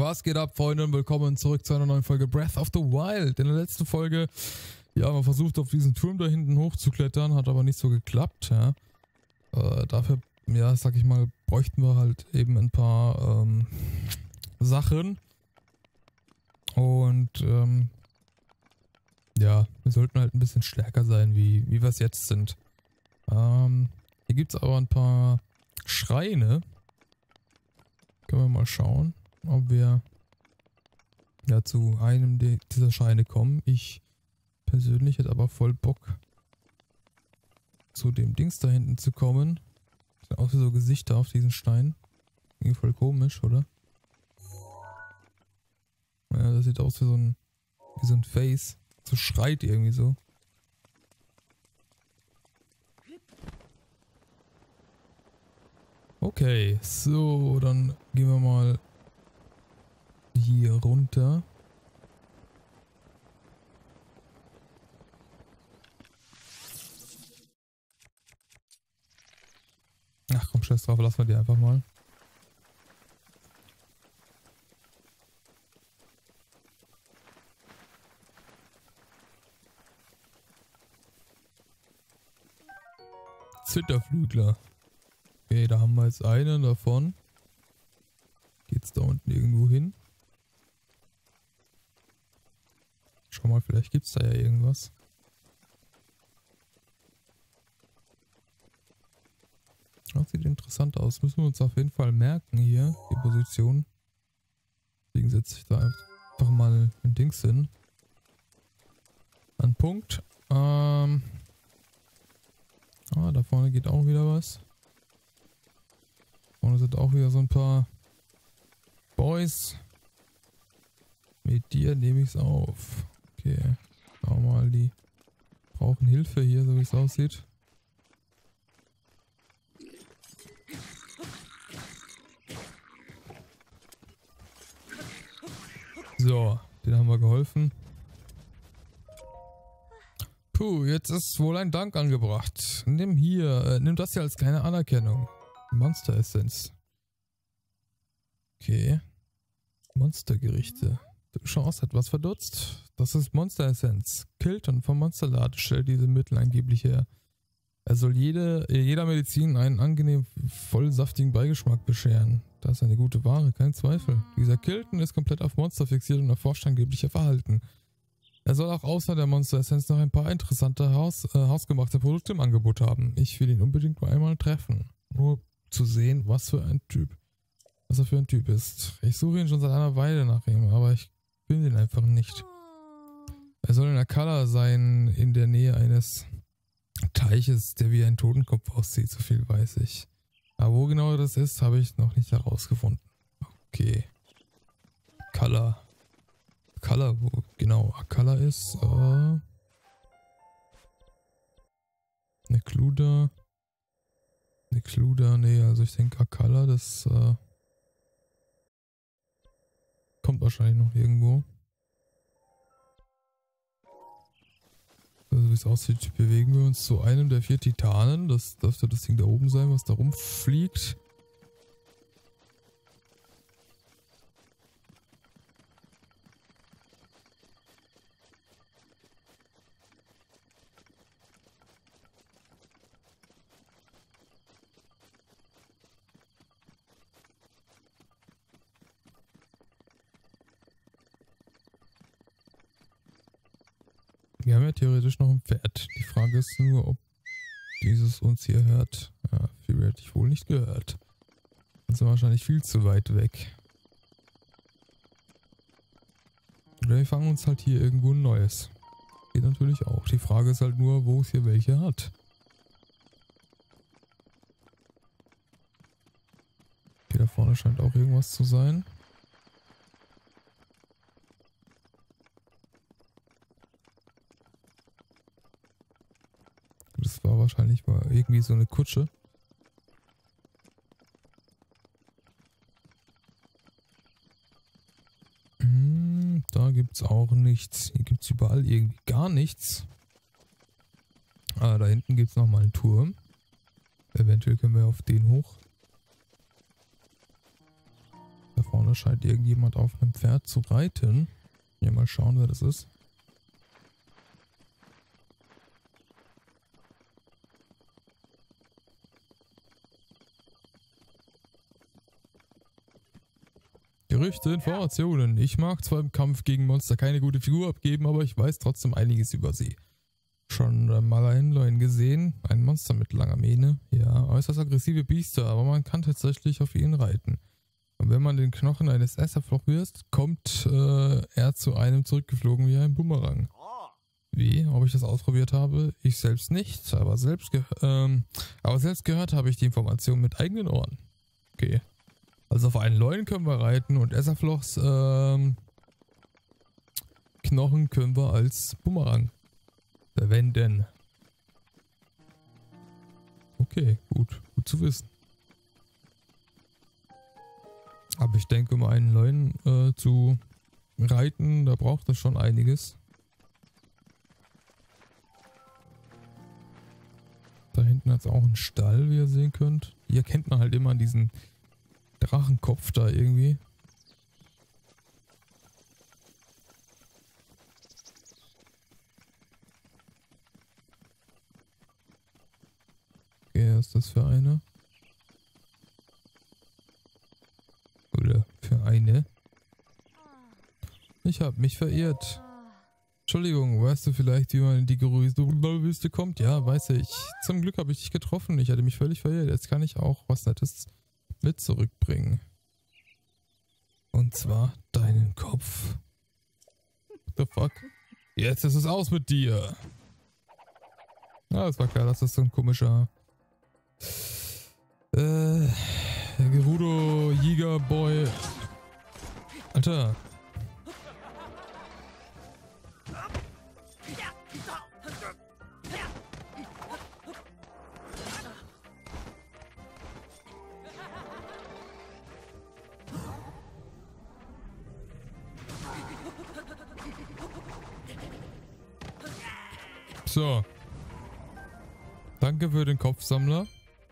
Was geht ab, Freunde, und willkommen zurück zu einer neuen Folge Breath of the Wild. In der letzten Folge, ja, haben wir versucht, auf diesen Turm da hinten hochzuklettern, hat aber nicht so geklappt, ja. Dafür, ja, sag ich mal, bräuchten wir halt eben ein paar Sachen. Und, ja, wir sollten halt ein bisschen stärker sein, wie wir es jetzt sind. Hier gibt es aber ein paar Schreine. Können wir mal schauen, ob wir ja zu einem dieser Schreine kommen. Ich persönlich hätte aber voll Bock, zu dem Dings da hinten zu kommen. Das sind auch so Gesichter auf diesen Steinen. Irgendwie voll komisch, oder? Ja, das sieht aus wie so ein Face. So schreit irgendwie so. Okay, so, dann gehen wir mal hier runter. Ach komm, scheiß drauf, lassen wir die einfach mal. Zitterflügler. Okay, da haben wir jetzt einen davon. Geht's da unten irgendwo hin? Schau mal, vielleicht gibt's da ja irgendwas. Das sieht interessant aus. Müssen wir uns auf jeden Fall merken hier, die Position. Deswegen setze ich da einfach mal ein Dings hin. Ein Punkt. Da vorne geht auch wieder was. Und es sind auch wieder so ein paar Boys. Mit dir nehme ich es auf. Okay. Schauen wir mal, die brauchen Hilfe hier, so wie es aussieht. So, den haben wir geholfen. Puh, jetzt ist wohl ein Dank angebracht. Nimm das hier als kleine Anerkennung. Monster Essenz. Okay. Monstergerichte. Du schaust etwas verdutzt. Das ist Monster Essenz. Kilton vom Monsterladen stellt diese Mittel angeblich her. Er soll jeder Medizin einen angenehm voll saftigen Beigeschmack bescheren. Das ist eine gute Ware, kein Zweifel. Dieser Kilton ist komplett auf Monster fixiert und erforscht angeblich ihr Verhalten. Er soll auch außer der Monster Essenz noch ein paar interessante hausgemachte Produkte im Angebot haben. Ich will ihn unbedingt mal einmal treffen. Nur zu sehen, was er für ein Typ ist. Ich suche ihn schon seit einer Weile nach ihm, aber ich finde ihn einfach nicht. Er soll in Akala sein, in der Nähe eines Teiches, der wie ein Totenkopf aussieht, so viel weiß ich. Aber wo genau das ist, habe ich noch nicht herausgefunden. Okay. Akala, wo genau Akala ist, Nekluda, nee, also ich denke Akala, das kommt wahrscheinlich noch irgendwo. Also wie es aussieht, bewegen wir uns zu einem der 4 Titanen. Das dürfte das Ding da oben sein, was da rumfliegt. Wir haben ja theoretisch noch ein Pferd. Die Frage ist nur, ob dieses uns hier hört. Ja, viel hätte ich wohl nicht gehört. Das ist wahrscheinlich viel zu weit weg. Oder wir fangen uns halt hier irgendwo ein neues. Geht natürlich auch. Die Frage ist halt nur, wo es hier welche hat. Hier da vorne scheint auch irgendwas zu sein. Das war wahrscheinlich mal irgendwie so eine Kutsche. Da gibt es auch nichts. Hier gibt es überall irgendwie gar nichts. Ah, da hinten gibt es nochmal einen Turm. Eventuell können wir auf den hoch. Da vorne Da scheint irgendjemand auf einem Pferd zu reiten. Hier mal schauen, wer das ist. Gerüchte, Informationen. Ich mag zwar im Kampf gegen Monster keine gute Figur abgeben, aber ich weiß trotzdem einiges über sie. Schon mal einen Leuen gesehen. Ein Monster mit langer Mähne. Ja, äußerst aggressive Biester, aber man kann tatsächlich auf ihn reiten. Und wenn man den Knochen eines Esserfloch wirst, kommt er zu einem zurückgeflogen wie ein Bumerang. Wie? Ob ich das ausprobiert habe? Ich selbst nicht, aber selbst gehört habe ich die Information mit eigenen Ohren. Okay. Also auf einen Leuen können wir reiten und Esserflochs Knochen können wir als Bumerang verwenden. Okay, gut zu wissen. Aber ich denke, um einen Leuen zu reiten, da braucht es schon einiges. Da hinten hat es auch einen Stall, wie ihr sehen könnt. Hier kennt man halt immer diesen Drachenkopf da irgendwie. Okay, was ist das für eine? Oder für eine? Ich habe mich verirrt. Entschuldigung, weißt du vielleicht, wie man in die Gerüste kommt? Ja, weiß ich. Zum Glück habe ich dich getroffen. Ich hatte mich völlig verirrt. Jetzt kann ich auch was Nettes mit zurückbringen. Und zwar deinen Kopf. What the fuck? Jetzt ist es aus mit dir. Ah, es war klar, dass das so ein komischer Gerudo Jäger Boy. Alter. So. Danke für den Kopfsammler.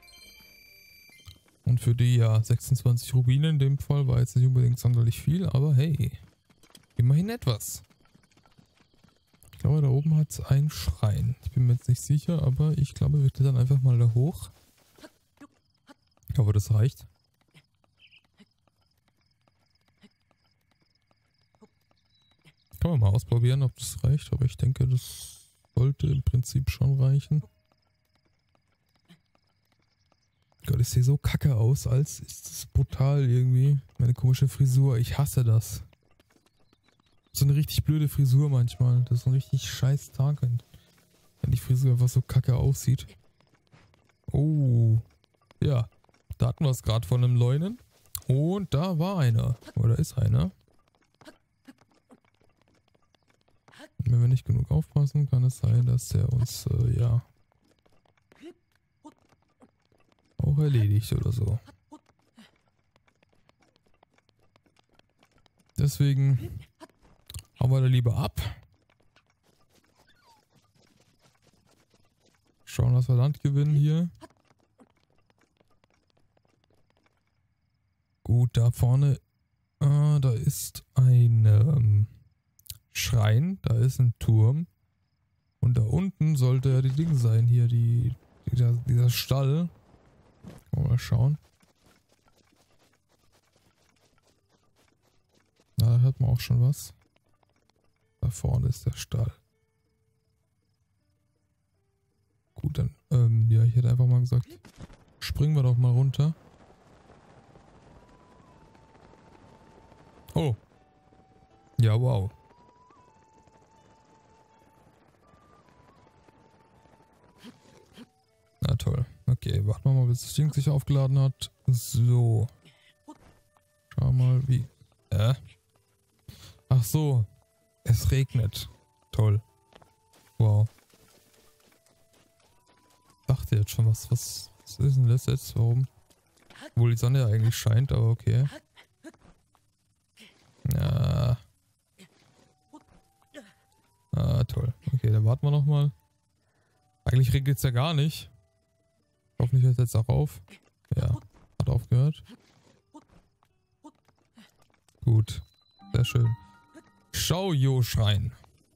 Und für die, ja, 26 Rubine in dem Fall war jetzt nicht unbedingt sonderlich viel, aber hey. Immerhin etwas. Ich glaube, da oben hat es einen Schrein. Ich bin mir jetzt nicht sicher, aber ich glaube, wir klettern einfach mal da hoch. Ich hoffe, das reicht. Kann man mal ausprobieren, ob das reicht, aber ich denke, das sollte im Prinzip schon reichen. Gott, ich sehe so kacke aus, als ist das brutal irgendwie. Meine komische Frisur, ich hasse das. So eine richtig blöde Frisur manchmal. Das ist ein richtig scheiß Tag, wenn die Frisur einfach so kacke aussieht. Oh. Ja, da hatten wir es gerade von einem Leunen. Und da war einer. Oder ist einer. Und wenn wir nicht genug aufpassen, kann es sein, dass der uns, ja, auch erledigt oder so. Deswegen hauen wir da lieber ab. Schauen, dass wir Land gewinnen hier. Gut, da vorne, da ist ein Schrein, da ist ein Turm. Und da unten sollte ja die Ding sein, hier, dieser Stall. Mal schauen. Na, da hört man auch schon was. Da vorne ist der Stall. Gut, dann, ja, ich hätte einfach mal gesagt, springen wir doch mal runter. Oh. Ja, wow. Na toll. Okay, warten wir mal, bis das Ding sich aufgeladen hat. So. Schau mal, wie. Ach so. Es regnet. Toll. Wow. Ich dachte jetzt schon, was ist denn das jetzt? Warum? Obwohl die Sonne ja eigentlich scheint, aber okay. Ja. Ah, toll. Okay, dann warten wir nochmal. Eigentlich regnet es ja gar nicht. Hoffentlich hört es jetzt auch auf. Ja, hat aufgehört. Gut. Sehr schön. Shoujo-Schrein.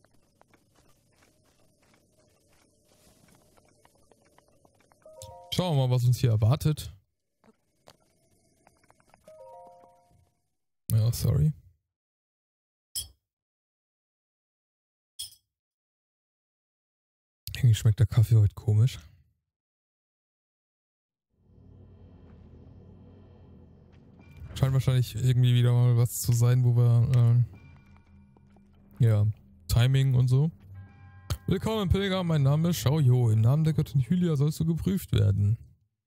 Schauen wir mal, was uns hier erwartet. Ja, sorry. Irgendwie schmeckt der Kaffee heute komisch. Scheint wahrscheinlich irgendwie wieder mal was zu sein, wo wir, ja, Timing und so. Willkommen Pilger, mein Name ist Shoujo. Im Namen der Göttin Hylia sollst du geprüft werden.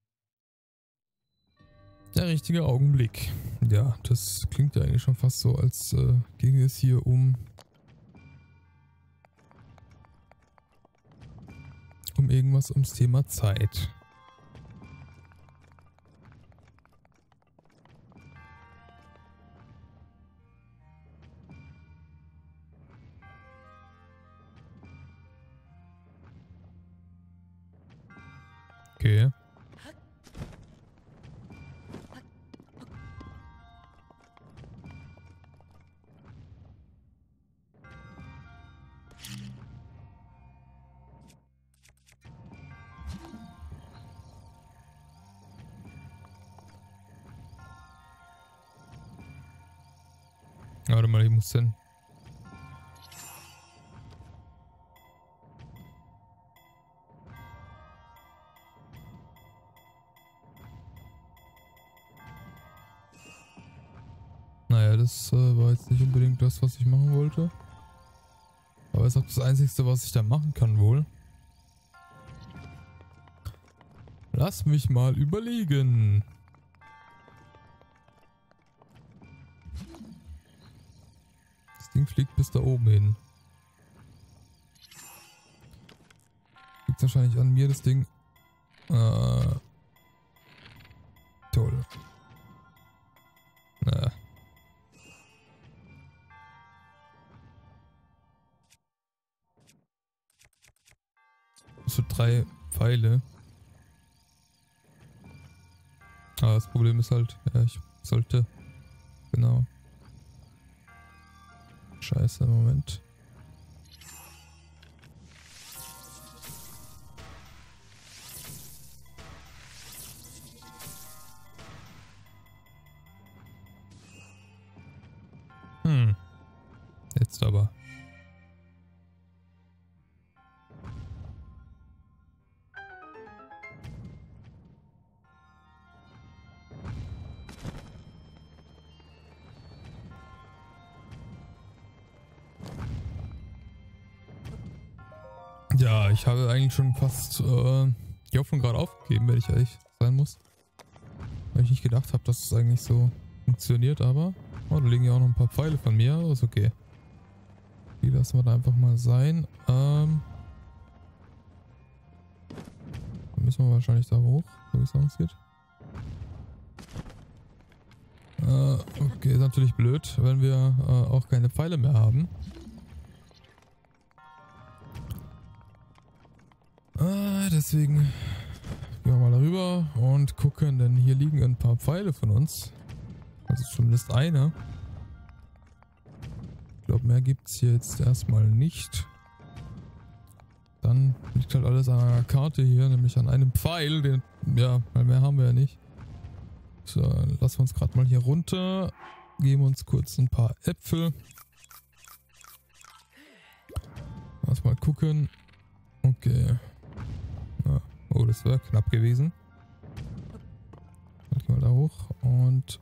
Der richtige Augenblick. Ja, das klingt ja eigentlich schon fast so, als ginge es hier um irgendwas ums Thema Zeit. Okay. Warte mal, ich muss hin. Naja, das war jetzt nicht unbedingt das, was ich machen wollte. Aber ist auch das Einzige, was ich da machen kann wohl. Lass mich mal überlegen. Das Ding fliegt bis da oben hin. Liegt wahrscheinlich an mir, das Ding. Toll. Na. So 3 Pfeile. Aber das Problem ist halt, ja, ich sollte. Genau. Scheiße, Moment. Jetzt aber. Ja, ich habe eigentlich schon fast die Hoffnung gerade aufgegeben, wenn ich ehrlich sein muss. Weil ich nicht gedacht habe, dass es eigentlich so funktioniert, aber oh, da liegen ja auch noch ein paar Pfeile von mir, aber ist okay. Die lassen wir da einfach mal sein. Dann müssen wir wahrscheinlich da hoch, so wie es ausgeht. Okay, ist natürlich blöd, wenn wir auch keine Pfeile mehr haben. Deswegen gehen wir mal darüber und gucken, denn hier liegen ein paar Pfeile von uns. Also zumindest eine. Ich glaube, mehr gibt es hier jetzt erstmal nicht. Dann liegt halt alles an einer Karte hier, nämlich an einem Pfeil. Den, ja, weil mehr haben wir ja nicht. So, lassen wir uns gerade mal hier runter. Geben uns kurz ein paar Äpfel. Lass mal gucken. Okay. Ja. Oh, das wäre knapp gewesen. Dann gehen wir da hoch und...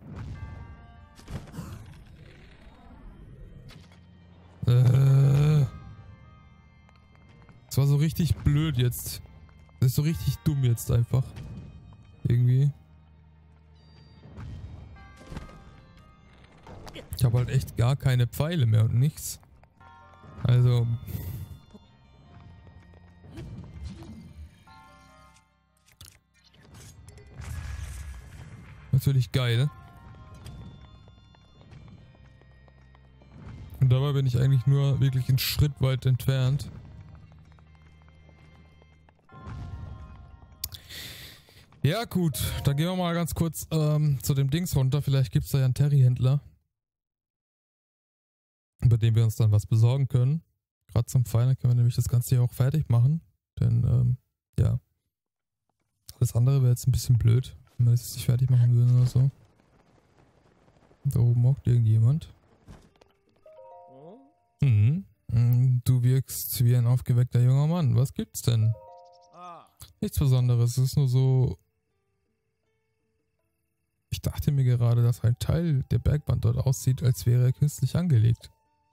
Das war so richtig blöd jetzt. Das ist so richtig dumm jetzt einfach. Irgendwie. Ich habe halt echt gar keine Pfeile mehr und nichts. Also... Natürlich geil. Und dabei bin ich eigentlich nur wirklich einen Schritt weit entfernt. Ja gut, dann gehen wir mal ganz kurz zu dem Dings runter. Vielleicht gibt es da ja einen Terry-Händler. bei dem wir uns dann was besorgen können. Gerade zum Pfeiler können wir nämlich das Ganze hier auch fertig machen. Denn, ja. Alles andere wäre jetzt ein bisschen blöd, wenn wir das jetzt nicht fertig machen würden oder so. Da oben hockt irgendjemand. Du wirkst wie ein aufgeweckter junger Mann. Was gibt's denn? Nichts Besonderes. Es ist nur so... Ich dachte mir gerade, dass ein Teil der Bergwand dort aussieht, als wäre er künstlich angelegt.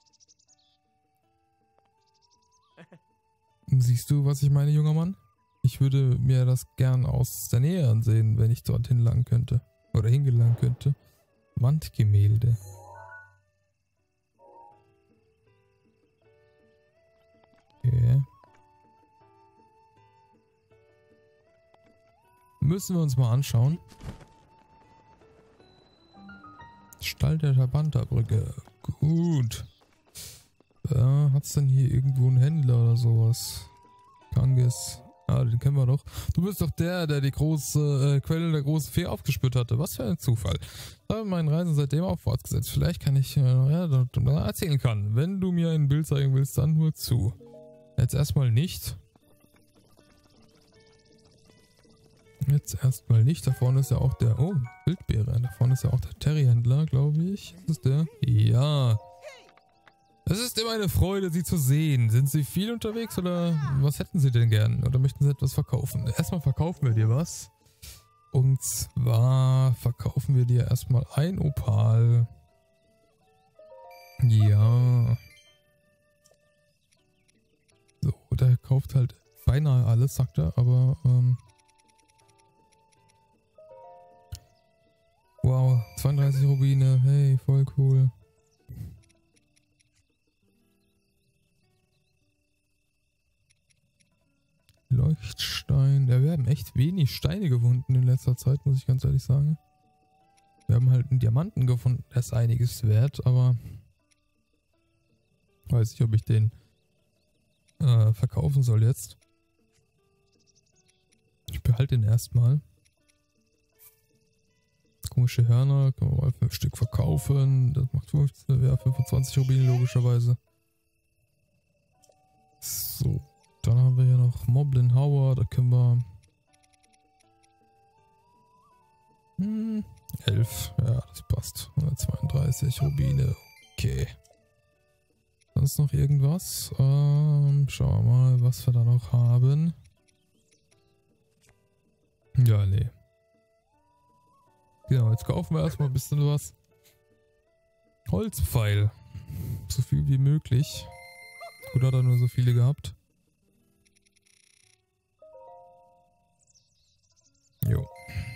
Siehst du, was ich meine, junger Mann? Ich würde mir das gern aus der Nähe ansehen, wenn ich dort hinlangen könnte. Oder hingelangen könnte. Wandgemälde. Okay. Müssen wir uns mal anschauen. Stall der Tabanta-Brücke. Gut. Hat's denn hier irgendwo einen Händler oder sowas? Kanges. Ah, den kennen wir doch. Du bist doch der die große Quelle der großen Fee aufgespürt hatte. Was für ein Zufall. Ich habe meinen Reisen seitdem auch fortgesetzt. Vielleicht kann ich erzählen kann. Wenn du mir ein Bild zeigen willst, dann nur zu. Jetzt erstmal nicht. Da vorne ist ja auch der... Oh, Wildbeere. Da vorne ist ja auch der Terry-Händler, glaube ich. Ist das der? Ja. Es ist immer eine Freude, Sie zu sehen. Sind Sie viel unterwegs oder was hätten Sie denn gern? Oder möchten Sie etwas verkaufen? Erstmal verkaufen wir dir was. Und zwar verkaufen wir dir erstmal ein Opal. Ja. So, der kauft halt beinahe alles, sagt er, aber wow, 32 Rubine, hey, voll cool. Leuchtstein. Ja, wir haben echt wenig Steine gefunden in letzter Zeit, muss ich ganz ehrlich sagen. Wir haben halt einen Diamanten gefunden, der ist einiges wert, aber weiß nicht, ob ich den verkaufen soll jetzt. Ich behalte den erstmal. Komische Hörner, können wir mal 5 Stück verkaufen. Das macht 25 Rubine logischerweise. So. Dann haben wir ja noch Moblin Hauer, da können wir 11, ja, das passt. 132 Rubine, okay. Sonst noch irgendwas? Schauen wir mal, was wir da noch haben. Ja, nee. Genau, jetzt kaufen wir erstmal ein bisschen was. Holzpfeil. So viel wie möglich. Gut, hat er nur so viele gehabt. Jo.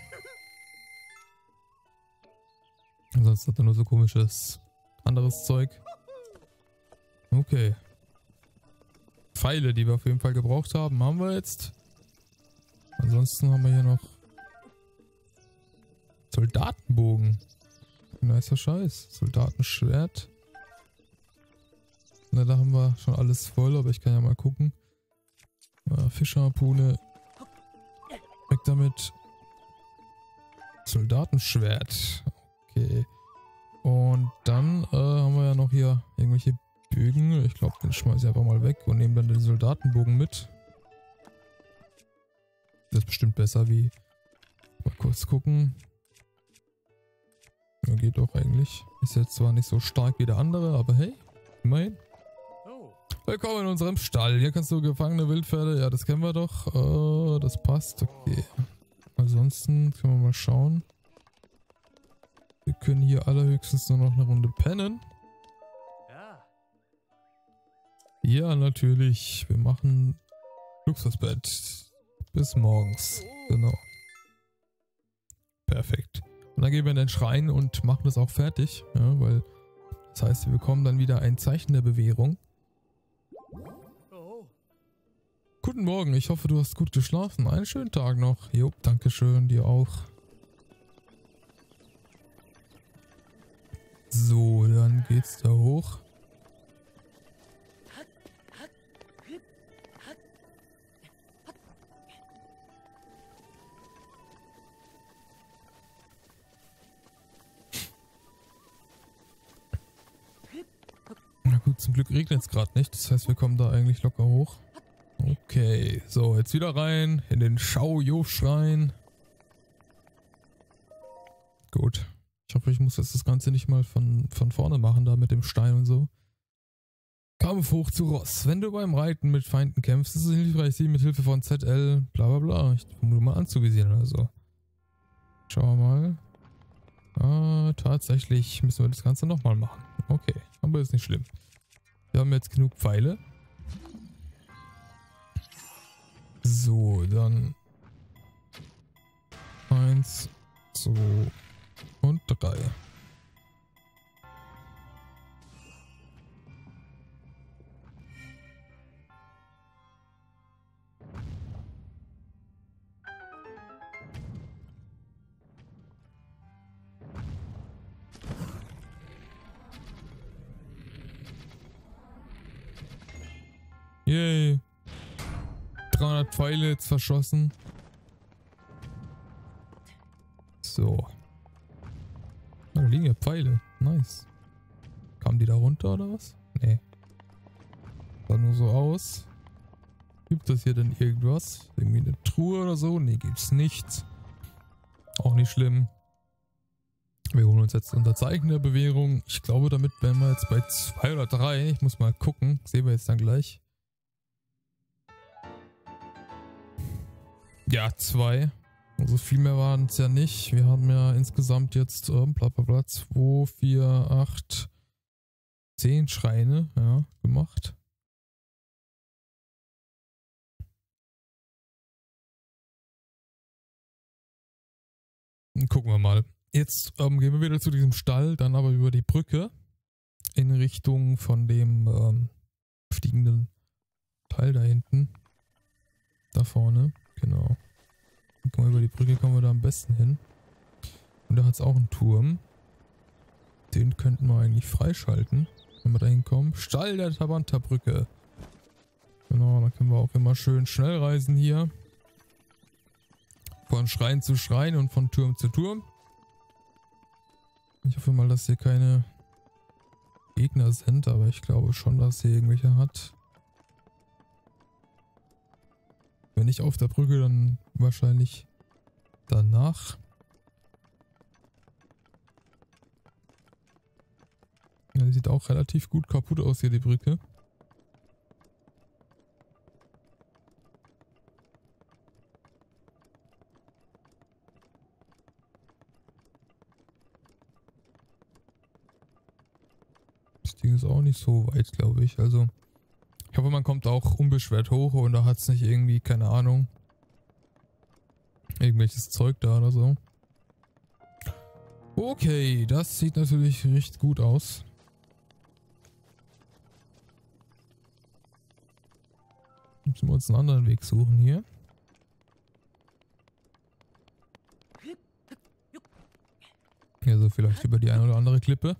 Ansonsten hat er nur so komisches anderes Zeug. Okay. Pfeile, die wir auf jeden Fall gebraucht haben, haben wir jetzt. Ansonsten haben wir hier noch Soldatenbogen. Nicer Scheiß. Soldatenschwert. Na, da haben wir schon alles voll, aber ich kann ja mal gucken. Fischerharpune. Weg damit. Soldatenschwert. Okay. Und dann haben wir ja noch hier irgendwelche Bögen. Ich glaube, den schmeiße ich einfach mal weg und nehme dann den Soldatenbogen mit. Das ist bestimmt besser wie... Mal kurz gucken. Ja, geht doch eigentlich. Ist jetzt zwar nicht so stark wie der andere, aber hey, immerhin. Willkommen in unserem Stall. Hier kannst du gefangene Wildpferde. Ja, das kennen wir doch. Das passt. Okay. Ansonsten können wir mal schauen. Wir können hier allerhöchstens nur noch eine Runde pennen. Ja, natürlich. Wir machen Luxusbett. Bis morgens. Genau. Perfekt. Und dann gehen wir in den Schrein und machen das auch fertig. Ja, weil das heißt, wir bekommen dann wieder ein Zeichen der Bewährung. Guten Morgen, ich hoffe, du hast gut geschlafen. Einen schönen Tag noch. Jo, dankeschön, dir auch. So, dann geht's da hoch. zum Glück regnet es gerade nicht. Das heißt, wir kommen da eigentlich locker hoch. Okay, so, jetzt wieder rein in den Shao-Jo-Schrein. Gut. Ich hoffe, ich muss jetzt das Ganze nicht mal von vorne machen, da mit dem Stein und so. Kampf hoch zu Ross. Wenn du beim Reiten mit Feinden kämpfst, ist es hilfreich, sie mit Hilfe von ZL bla bla bla. Ich vermute mal anzuvisieren oder so. Schauen wir mal. Ah, tatsächlich müssen wir das Ganze nochmal machen. Okay, aber ist nicht schlimm. Wir haben jetzt genug Pfeile. So, dann 1, 2 und 3. Yay. 300 Pfeile jetzt verschossen. So. Da liegen ja Pfeile. Nice. Kamen die da runter oder was? Nee. Sah nur so aus. Gibt es hier denn irgendwas? Irgendwie eine Truhe oder so? Nee, gibt's nichts. Auch nicht schlimm. Wir holen uns jetzt unser Zeichen der Bewährung. Ich glaube, damit wären wir jetzt bei 2 oder 3. Ich muss mal gucken. Sehen wir jetzt dann gleich. Ja, 2. Also viel mehr waren es ja nicht. Wir haben ja insgesamt jetzt bla bla bla 2, 4, 8, 10 Schreine gemacht. Gucken wir mal. Jetzt gehen wir wieder zu diesem Stall, dann aber über die Brücke in Richtung von dem fliegenden Teil da hinten. Da vorne, genau. Über die Brücke kommen wir da am besten hin. Und da hat es auch einen Turm. Den könnten wir eigentlich freischalten, wenn wir da hinkommen. Stall der Tabanta-Brücke. Genau, da können wir auch immer schön schnell reisen hier. Von Schrein zu Schrein und von Turm zu Turm. Ich hoffe mal, dass hier keine Gegner sind, aber ich glaube schon, dass hier irgendwelche hat. Wenn nicht auf der Brücke, dann wahrscheinlich danach. Ja, die sieht auch relativ gut kaputt aus hier, die Brücke. Das Ding ist auch nicht so weit, glaube ich. Also, ich hoffe, man kommt auch unbeschwert hoch und da hat es nicht irgendwie, keine Ahnung, irgendwelches Zeug da oder so. Okay, das sieht natürlich recht gut aus. Müssen wir uns einen anderen Weg suchen hier. Also vielleicht über die eine oder andere Klippe.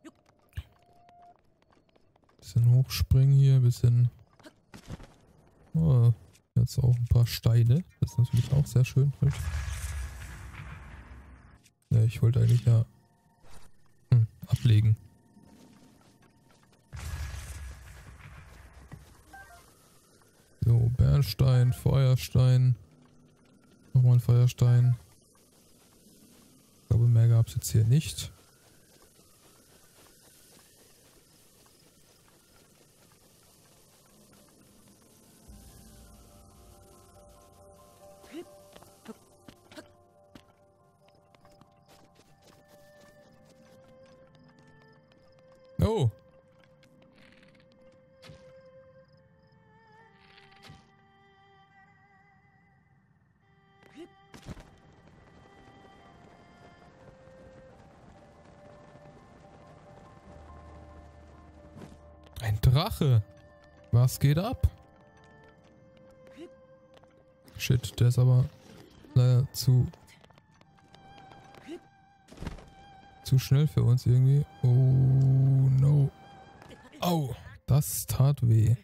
Bisschen hochspringen hier, bisschen... Oh, jetzt auch ein paar Steine. Das ist natürlich auch sehr schön. Ja, ich wollte eigentlich ja ablegen. So, Bernstein, Feuerstein. Nochmal ein Feuerstein. Ich glaube, mehr gab es jetzt hier nicht. Oh! Ein Drache! Was geht ab? Shit, der ist aber leider zu schnell für uns irgendwie. Oh no. Au, das tat weh.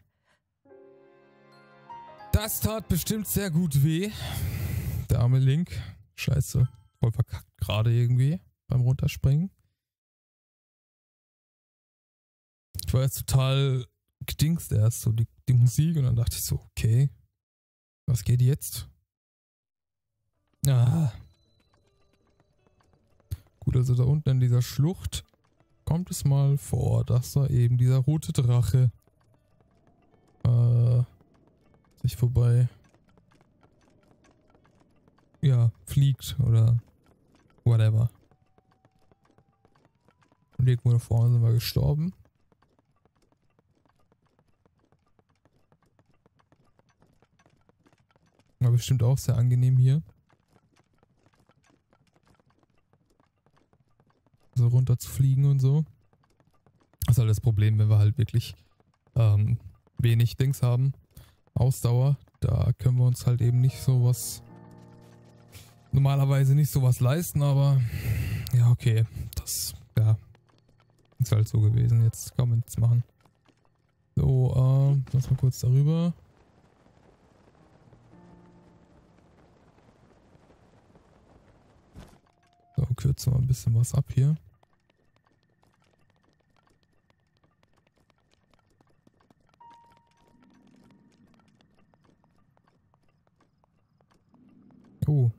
Das tat bestimmt sehr gut weh. Der arme Link. Scheiße. Voll verkackt gerade irgendwie beim Runterspringen. Ich war jetzt total gedingst erst, so die Musik, und dann dachte ich so, okay, was geht jetzt? Ah. Gut, also da unten in dieser Schlucht kommt es mal vor, dass da eben dieser rote Drache sich vorbei fliegt oder whatever. Und irgendwo da vorne sind wir gestorben. War bestimmt auch sehr angenehm hier. So runter zu fliegen und so. Das ist halt das Problem, wenn wir halt wirklich wenig Dings haben. Ausdauer. Da können wir uns halt eben nicht sowas, normalerweise nicht sowas leisten, aber ja, okay. Das, ist halt so gewesen. Jetzt kann man nichts machen. So, lass mal kurz darüber. So, kürzen wir ein bisschen was ab hier. Oh.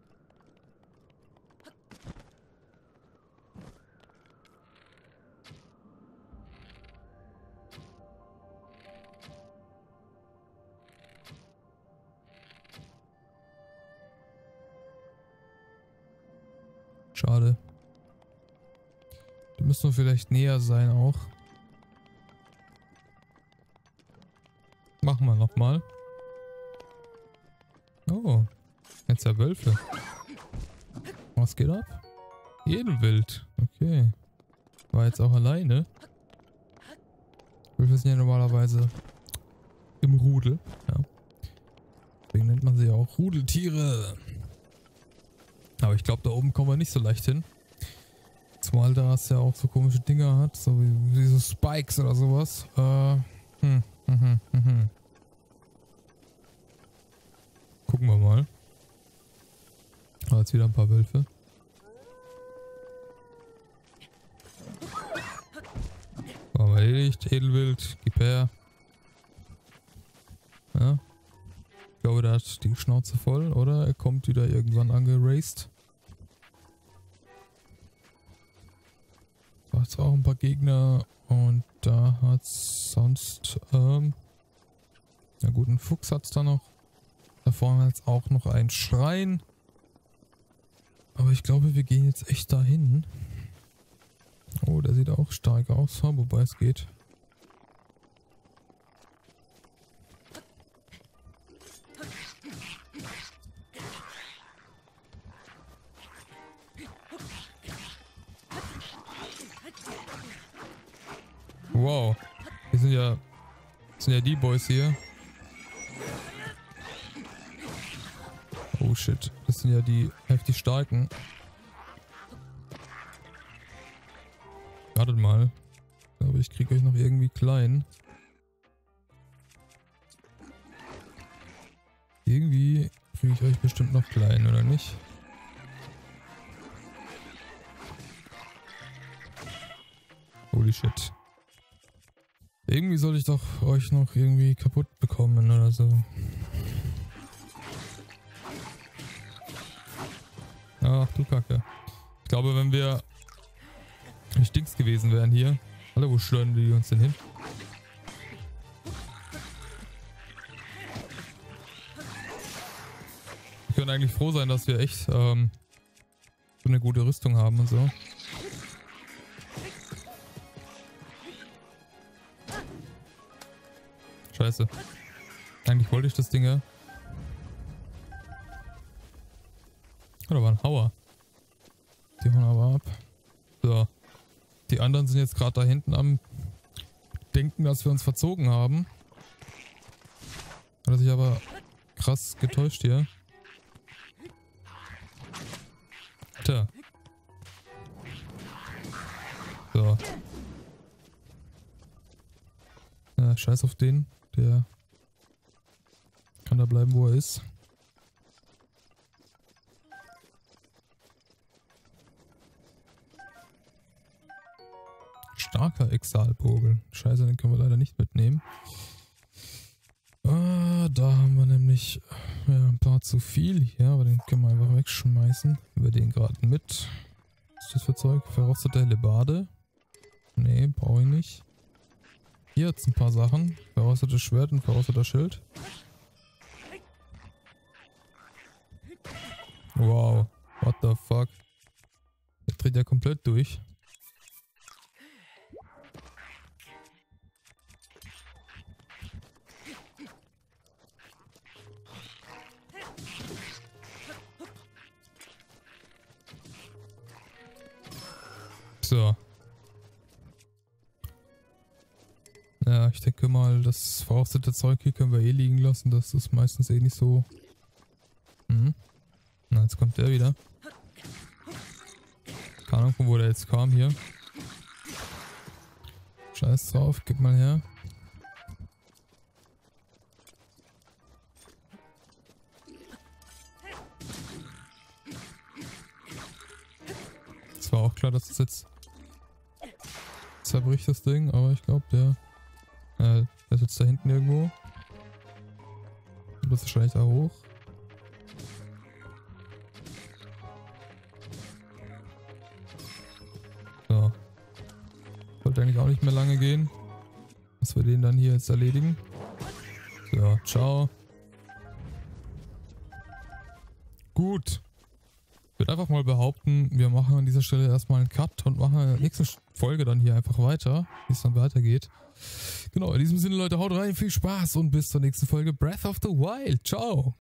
Schade. Da müssen wir vielleicht näher sein auch. Machen wir nochmal. Oh. Jetzt ja Wölfe. Was geht ab? Edelwild. Okay. War jetzt auch alleine. Wölfe sind ja normalerweise im Rudel. Ja. Deswegen nennt man sie ja auch Rudeltiere. Aber ich glaube, da oben kommen wir nicht so leicht hin. Zumal da es ja auch so komische Dinger hat. So wie so Spikes oder sowas. Gucken wir mal. Jetzt wieder ein paar Wölfe. War erledigt. Edelwild. Gib her. Ja. Ich glaube, der hat die Schnauze voll, oder? Er kommt wieder irgendwann angeraced. Da hat's auch ein paar Gegner. Und da hat's sonst, ja gut, einen Fuchs hat's da noch. Da vorne hat's auch noch einen Schrein. Aber ich glaube, wir gehen jetzt echt dahin. Oh, der sieht auch stark aus, wobei es geht. Wow, das sind ja die Boys hier. Oh shit, das sind ja die heftig starken. Wartet mal. Ich glaube, ich kriege euch noch irgendwie klein. Irgendwie kriege ich euch bestimmt noch klein, oder nicht? Holy shit. Irgendwie soll ich doch euch noch irgendwie kaputt bekommen oder so. Ach du Kacke. Ich glaube, wenn wir nicht Dings gewesen wären hier. Alle, wo schleudern die uns denn hin? Wir können eigentlich froh sein, dass wir echt so eine gute Rüstung haben und so. Scheiße. Eigentlich wollte ich das Ding ja. Oh, da war ein Hauer. Die hauen aber ab. So. Die anderen sind jetzt gerade da hinten am Denken, dass wir uns verzogen haben. Hat er sich aber krass getäuscht hier. Tja. So. Scheiß auf den. Der kann da bleiben, wo er ist. starker Exalpogel. Scheiße, den können wir leider nicht mitnehmen. Da haben wir nämlich ein paar zu viel hier, aber den können wir einfach wegschmeißen. Wir den gerade mit. Was ist das für Zeug? Verrostete Hellebarde? Nee, brauche ich nicht. Hier jetzt ein paar Sachen. Verrostetes Schwert und verrosteter Schild. Wow, what the fuck? Der dreht ja komplett durch. So. Ja, ich denke mal, das verrostete Zeug hier können wir eh liegen lassen. Das ist meistens eh nicht so. Na, jetzt kommt der wieder. Keine Ahnung, von wo der jetzt kam hier. Scheiß drauf, gib mal her. Es war auch klar, dass das jetzt zerbricht, das Ding, aber ich glaube, der ist jetzt da hinten irgendwo. Du bist wahrscheinlich da hoch. So. Sollte eigentlich auch nicht mehr lange gehen, dass wir den dann hier jetzt erledigen. So, ciao. Gut. Ich würde einfach mal behaupten, wir machen an dieser Stelle erstmal einen Cut und machen in der nächsten Folge dann hier einfach weiter, wie es dann weitergeht. Genau, in diesem Sinne, Leute, haut rein, viel Spaß und bis zur nächsten Folge Breath of the Wild. Ciao!